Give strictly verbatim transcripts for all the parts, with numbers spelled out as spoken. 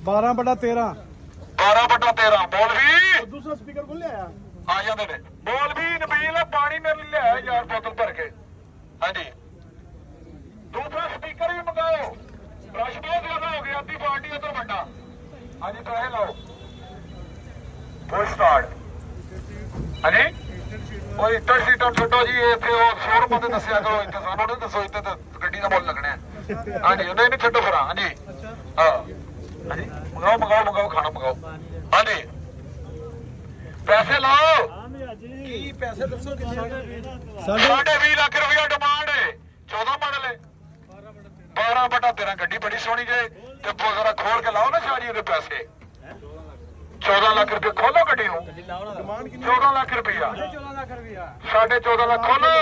बारह बटा तेरह बारह बटा तेरह बोल भी दूसरा स्पीकर खोल लिया आ जाते ने बोल भी नबील पानी मेरे लिए है यार बोतल भर के हाँ जी दूसरा स्पीकर भी मंगाओ रश बहुत ज्यादा हो गया अद्धी पार्टी उधर बड़ा हाँ जी पैसे लाओ फुल स्टार्ट हाँ जी ਉਹ ਇੱਟਾਂ ਸੀਟਾਂ ਛੱਡੋ ਜੀ ਇੱਥੇ ਉਹ ਸ਼ੋਰੂਮ ਤੇ ਦੱਸਿਆ ਕਰੋ ਇੱਥੇ ਸਾਨੂੰ ਨਹੀਂ ਦੱਸੋ ਇੱਥੇ ਤਾਂ ਗੱਡੀ ਦਾ ਮੁੱਲ ਲੱਗਣਾ ਹਾਂਜੀ ਉਹਨੇ ਨਹੀਂ ਛੱਡੋ ਫਿਰ ਹਾਂਜੀ ਹਾਂ ਹਾਂਜੀ ਮੰਗਾਓ ਮੰਗਾਓ ਮੰਗਾਓ ਖਾਣਾ ਮੰਗਾਓ ਹਾਂਜੀ ਪੈਸੇ ਲਾਓ ਕੀ ਪੈਸੇ ਦੱਸੋ ਕਿੰਨੇ ਸਾਢੇ ਵੀਹ ਲੱਖ ਰੁਪਇਆ ਡਿਮਾਂਡ ਹੈ ਚੌਦਾਂ ਮਾਡਲ ਹੈ ਬਾਰਾਂ ਬਟਾ ਤੇਰਾਂ ਗੱਡੀ ਬੜੀ ਸੋਹਣੀ ਜੇ ਤੇ ਜਰਾ ਖੋਲ ਕੇ ਲਾਓ ਨਾ ਸਾਰੀ ਉਹਦੇ ਪੈਸੇ चौदह लाख रुपये खोलो गड्डी चौदह लाख रुपया साढ़े चौदह लाख खोलो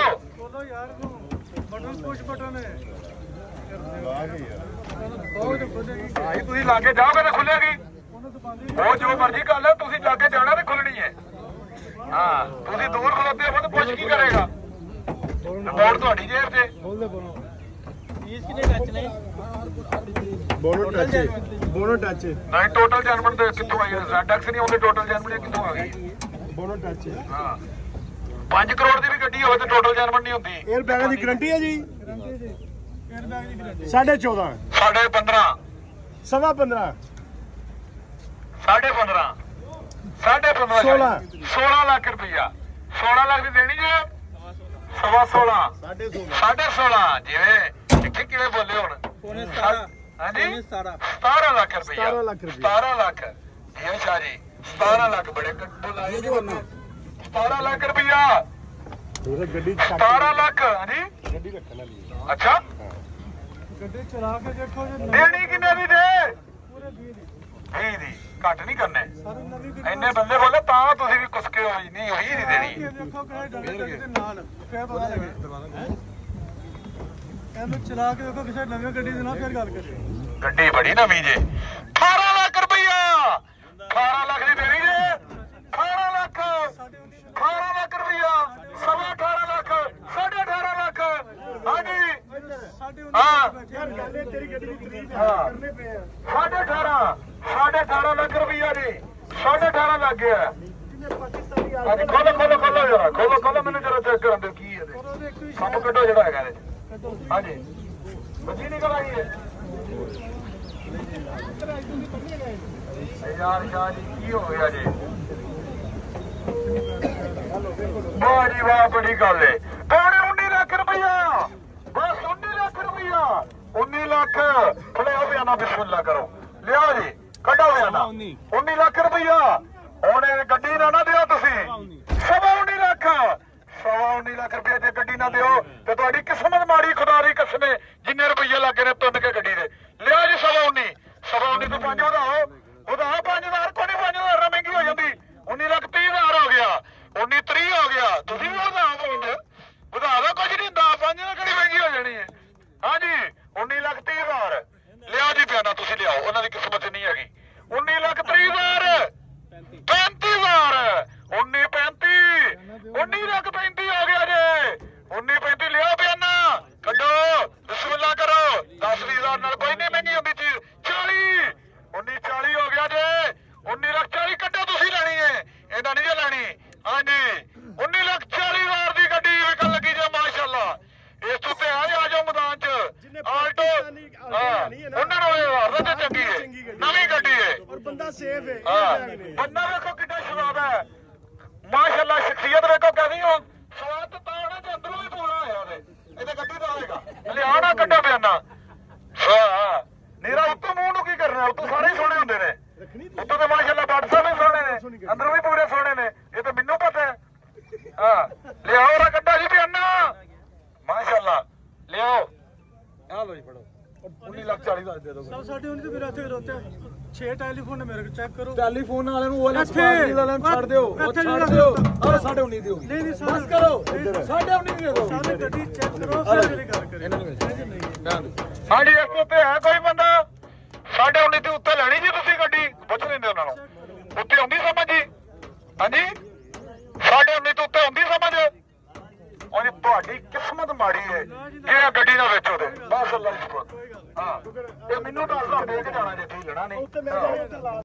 तुम लागे जाओगे तो खुलेगी वो जो मर्जी कर लो तुम लागे जाना तो खुलनी है हाँ तुम दूर खलोते हो तो कुछ की करेगा रिपोर्ट थोड़ी जेब से बोनो टच बोनो टच नहीं टोटल जर्मन तो कितों आई है ज़ेड एक्स नहीं होंगे टोटल जर्मन कितों आ गई बोनो टच हाँ पांच करोड़ की भी गड्डी हो तो टोटल जर्मन नहीं होती एयर बैग की गारंटी है जी एयर बैग की गारंटी साढ़े चौदह साढ़े पंद्रह सवा पंद्रह साढ़े पंद्रह साढ़े पंद्रह सोलह सोलह लाख रुपया सोलह लाख की देनी है सवा सोलह साढ़े सोलह जिवें कितने किवे बोले हुण हाँ जी सतारह लाख रुपया सतारह लाख जी शाह जी सतारह लाख बड़े बुलाए सतारह लाख रुपया सतारह लाख हाँ जी अच्छा देनी किन्ने दी दे बीह दी घट नहीं करने इन्ने बंदे बोले तां तुसीं भी कुसके हो नहीं बीह दी देनी चला के देखो किसी नवी गड्डी दे ना फिर गल करियो गड्डी बड़ी नवी जे अठारह लाख रुपया अठारह लाख दी देनी जे अठारह लाख अठारह लाख रुपया सवा अठारह लाख साढ़े अठारह लाख हाँ जी हाँ साढ़े अठारह साढ़े अठारह लाख रुपया जी साढ़े अठारह लाख गया खोलो खोलो खोलो जरा खोलो खोलो मैंने जरा चेक कर दो की है सब कटो जरा है हाँ जी बची निकल आई है यार शाह जी की हो गया जी वाह जी वाह बड़ी गल है पौने उन्नी लाख रुपया बस उन्नी लाख रुपया उन्नी लाख खड़े हो बयाना बिस्मिल्लाह करो लिया जी कटो बयाना उन्नी लाख रुपया उन्हें गड्डी ना ना दियो तुसी सवा उन्नी लाख सवा उन्नी लाख रुपया जे गड्डी ना दियो तो तुहाडी किस्मत माड़ी खुदा दी कसम जिन्ने रुपये लगे ने तुन के गड्डी दे लिया जी सवा उन्नी सवा उन्नी तो पांच वधाओ वधाओ पांच हजार को नहीं पांच हजार महंगी हो जाती उन्नी लाख तीह हजार हो गया उन्नी त्री हो गया तुम भी वधाओ पांच वधा दो कुछ नहीं होंदा पांच ना कड़ी महंगी हो जानी है हाँ जी उन्नी लाख तीह हजार लिया जी बयाना तुम लियाओ उन्होंने किस्मत नहीं हैगी उन्नी लाख त्री हजार पैंती हजार उन्नी पैंती उन्नी लाख पैंती हो गया जे उन्नी पैंती लिया बयाना कड्डो बिस्मिल्लाह करो दस भी हजार नाल कोई नहीं महंगी होंदी चीज चाली उन्नी चाली हो गया जे उन्नी लाख चाली कड्डो तुसीं लैनी है इहदा नहीं जे लैनी हाँ जी उन्नी लाख चाली हजार की गड्डी विकन लगी जे माशाअल्लाह इस उत्ते आ जाओ मैदान च आल्टो उन्होंने हजार चंगी है नवी गड्डी है बंदा सेफ है बंदा देखो कितना शराब है माशाअल्लाह शख्सियत देखो कहनी हो स्वाद तो आना जो अंदरों ही पूरा है ये गड्डी का आएगा लिया ना कड्डो बयाना नीरा उत्तों मुंह नूं की करना उत्तों सारे सोने होंदे ने उत्तों तो माशाअल्लाह बादशाह भी सोने ने अंदरों भी पूरे सोने ने ये तो मैनू पता है हाँ लियाओ रा कड्डा जी बयाना माशाअल्लाह लियाओ आ लो जी फड़ो उन्नी लाख चालीस हजार दे दो सब साढ़े उन्नी तो मेरे हथे रोते छह टेलीफोन है मेरे को चेक करो टेलीफोन वाले ਨੂੰ ਉਹ ਸਪਾਰਕੀ ਵਾਲੇ ਨੂੰ ਛੱਡ ਦਿਓ ਉਹ ਛੱਡ ਦਿਓ ਆ साढ़े उन्नी ਦੀ ਹੋਗੀ ਨਹੀਂ ਨਹੀਂ ਬਸ ਕਰੋ साढ़े उन्नी ਦੀ ਦਿਓ ਸਾਰੇ ਗੱਡੀ ਚੈੱਕ ਕਰੋ ਫਿਰ ਮੇਰੀ ਗੱਲ ਕਰੇ ਇਹਨਾਂ ਨੂੰ ਹਾਂਜੀ ਇਸ ਉੱਤੇ ਹੈ ਕੋਈ ਬੰਦਾ साढ़े उन्नी ਦੇ ਉੱਤੇ ਲੈਣੀ ਜੀ ਤੁਸੀਂ ਗੱਡੀ ਪੁੱਛ ਲੈਂਦੇ ਉਹਨਾਂ ਨੂੰ ਉੱਤੇ ਆਉਂਦੀ ਸਮਝ ਜੀ ਹਾਂਜੀ साढ़े उन्नी ਤੋਂ ਉੱਤੇ ਆਉਂਦੀ ਸਮਝ ਉਹਦੀ ਤੁਹਾਡੀ ਕਿਸਮਤ ਮਾੜੀ ਹੈ ਕਿ ਇਹ ਗੱਡੀ ਨਾ ਵੇਚੋ ਤੇ ਬਸ ਅੱਲਾ ਦੀ ਸ਼ੁਕਰ। ਹਾਂ ਇਹ ਮੈਨੂੰ ਦੱਸਦਾ ਵੇਚ ਜਾਣਾ ਜੇ ਠੀਕ ਲੈਣਾ ਨਹੀਂ।